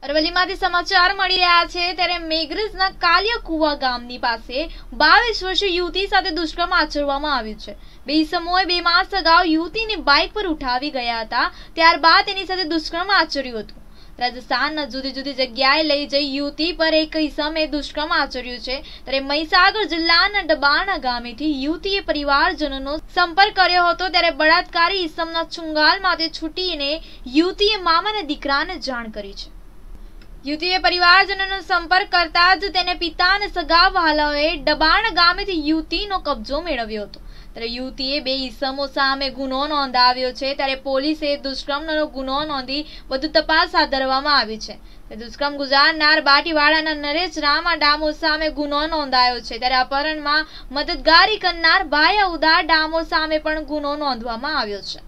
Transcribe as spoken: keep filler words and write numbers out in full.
અરવલ્લીમાંથી સમાચાર મળી રહ્યા છે ત્યારે મેઘરજના કાલિયાકુવા ગામની પાસે બાવીસ વર્ષીય યુવતી સાથે દુષ્કર્મ આચરવામાં આવ્યું છે। બે ઇસમોએ બે માસ અગાઉ યુવતીને બાઇક પર ઉઠાવી ગયા હતા, ત્યારબાદ તેની સાથે દુષ્કર્મ આચર્યું હતું। રાજસ્થાનના જુદી જુદી જગ્યાએ લઈ જઈ યુવતી પર એક ઇસમે દુષ્કર્મ આચર્યું છે, ત્યારે મહીસાગર જિલ્લાના ડબાણા ગામેથી યુવતીએ પરિવારજનોનો સંપર્ક કર્યો હતો, ત્યારે બળાત્કારી ઇસમના ચુંગાલમાંથી છૂટીને યુવતીએ મામાના દીકરાને જાણ કરી છે। યુવતીએ પરિવારજનોનો સંપર્ક કરતા જ તેને પિતા અને સગા વહાલાઓએ ડબાણા ગામેથી યુવતીનો કબજો મેળવ્યો હતો। ત્યારે યુવતીએ બે ઇસમો સામે ગુનો નોંધાવ્યો છે, ત્યારે પોલીસે દુષ્કર્મનો ગુનો નોંધી વધુ તપાસ હાથ ધરવામાં આવી છે। દુષ્કર્મ ગુજારનાર બાટીવાડાના નરેશ રામા ડામોર સામે ગુનો નોંધાયો છે, ત્યારે અપહરણમાં મદદગારી કરનાર ભાયા ઉદાર ડામોર સામે પણ ગુનો નોંધવામાં આવ્યો છે।